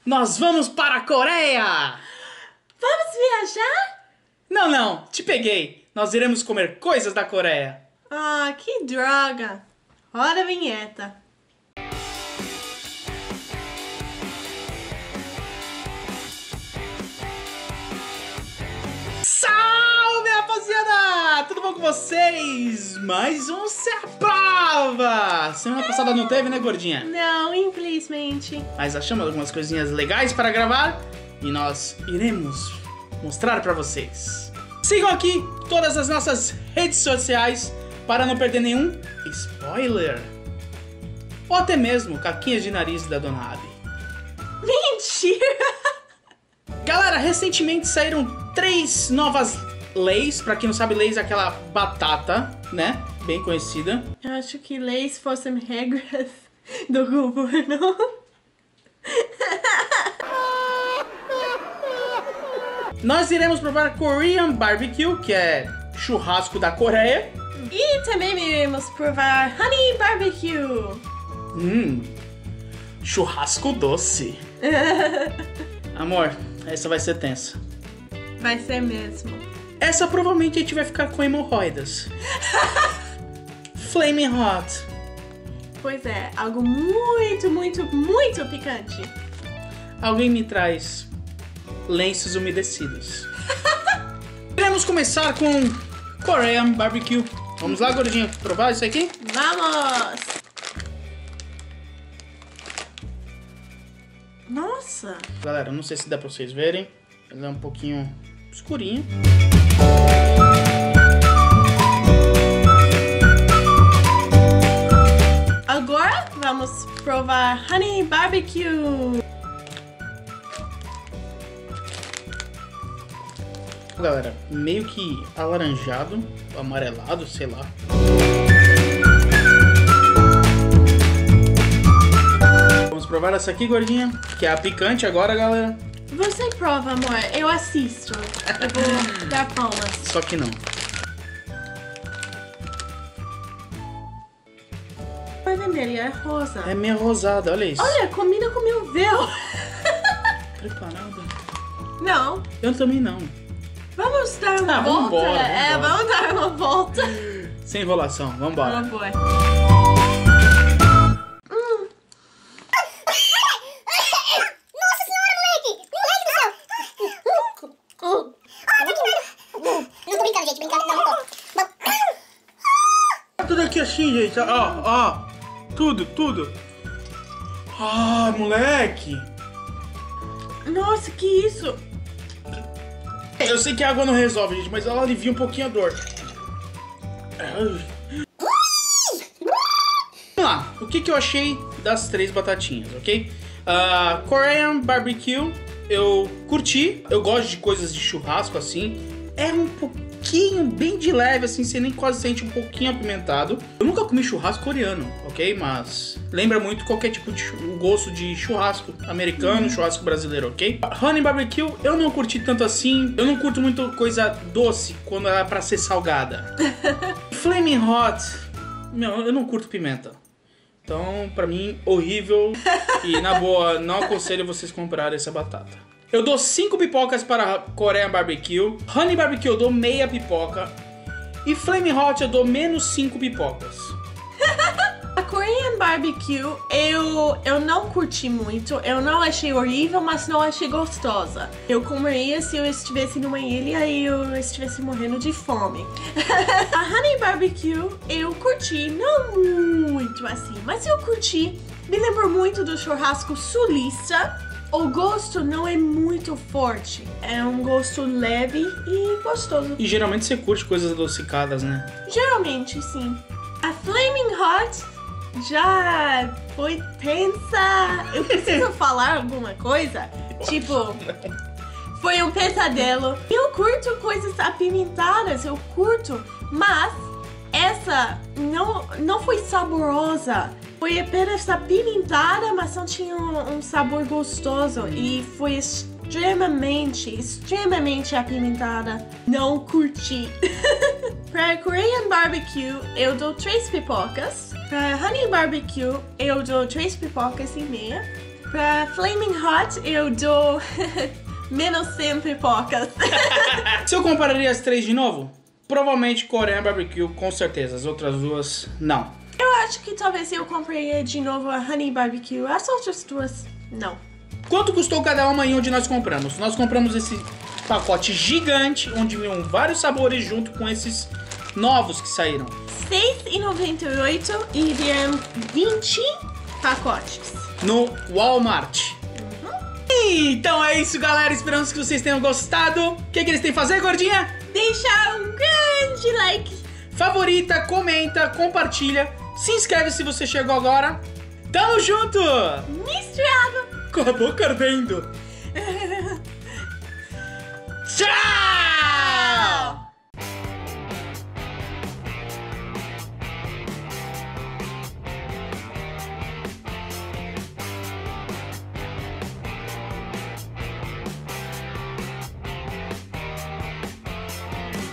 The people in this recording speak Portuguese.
Nós vamos para a Coreia! Vamos viajar? Não, te peguei. Nós iremos comer coisas da Coreia. Ah, que droga. Roda a vinheta. Salve, rapaziada! Tudo bom com vocês? Mais um Se a Prova! Semana passada não teve, né, gordinha? Não, infelizmente. Mas achamos algumas coisinhas legais para gravar e nós iremos mostrar para vocês. Sigam aqui todas as nossas redes sociais para não perder nenhum spoiler. Ou até mesmo caquinhas de nariz da Dona Abby. Mentira! Galera, recentemente saíram 3 novas leis. Pra quem não sabe, leis é aquela batata, né? Bem conhecida. Eu acho que leis fossem regras do governo. Nós iremos provar Korean Barbecue, que é churrasco da Coreia. E também iremos provar Honey Barbecue. Churrasco doce. Amor, essa vai ser tensa. Vai ser mesmo. Essa provavelmente a gente vai ficar com hemorroidas. Flaming Hot. Pois é, algo muito, muito, muito picante. Alguém me traz lenços umedecidos. Iremos começar com Korean Barbecue. Vamos lá, gordinha, provar isso aqui? Vamos! Nossa! Galera, não sei se dá pra vocês verem. Ele é um pouquinho escurinho. Agora vamos provar Honey Barbecue. Galera, meio que alaranjado, amarelado, sei lá. Vamos provar essa aqui, gordinha, que é a picante agora, galera. Você prova, amor. Eu assisto. Eu vou dar palmas. Só que não. Vai vender, ele é rosa. É meio rosada, olha isso. Olha, combina com meu véu. Preparada? Não. Eu também não. Vamos dar uma volta? Vambora. Vamos dar uma volta. Sem enrolação, vambora. Vambora. Tudo aqui assim, gente. Ó. Tudo. Ah, moleque. Nossa, que isso? Eu sei que a água não resolve, gente, mas ela alivia um pouquinho a dor. Vamos lá. O que eu achei das 3 batatinhas, ok? Korean Barbecue, eu curti. Eu gosto de coisas de churrasco, assim. É um pouquinho, bem de leve, assim, você nem quase sente um pouquinho apimentado. Eu nunca comi churrasco coreano, ok? Mas lembra muito qualquer tipo de gosto de churrasco americano, churrasco brasileiro, ok? Honey Barbecue, eu não curti tanto assim. Eu não curto muito coisa doce quando ela é pra ser salgada. Flaming Hot, meu, eu não curto pimenta. Então, pra mim, horrível. E, na boa, não aconselho vocês comprarem essa batata. Eu dou 5 pipocas para Korean Barbecue. Honey Barbecue eu dou meia pipoca. E Flaming Hot eu dou menos 5 pipocas. A Korean Barbecue eu não curti muito. Eu não achei horrível, mas não achei gostosa. Eu comeria se eu estivesse numa ilha e eu estivesse morrendo de fome. A Honey Barbecue eu curti, não muito assim, mas eu curti. Me lembro muito do churrasco sulista. O gosto não é muito forte. É um gosto leve e gostoso. E geralmente você curte coisas adocicadas, né? Geralmente, sim. A Flaming Hot já foi tensa. Eu preciso falar alguma coisa? Tipo, foi um pesadelo. Eu curto coisas apimentadas, eu curto. Mas essa não foi saborosa. Foi apenas apimentada, mas não tinha um sabor gostoso. E foi extremamente apimentada. Não curti. Pra Korean Barbecue, eu dou 3 pipocas. Pra Honey Barbecue, eu dou 3 pipocas e meia. Pra Flaming Hot, eu dou menos 100 pipocas. Se eu compararia as 3 de novo, provavelmente Korean Barbecue, com certeza. As outras duas, não. Eu acho que talvez eu compraria de novo a Honey Barbecue. As outras duas, não. Quanto custou cada uma e onde nós compramos? Nós compramos esse pacote gigante, onde vinham vários sabores junto com esses novos que saíram. R$6,98 e vieram 20 pacotes. No Walmart. Então é isso, galera. Esperamos que vocês tenham gostado. O que eles têm que fazer, gordinha? Deixar um grande like. Favorita, comenta, compartilha. Se inscreve se você chegou agora. Tamo junto! Misturado. Com a boca ardendo. Tchau!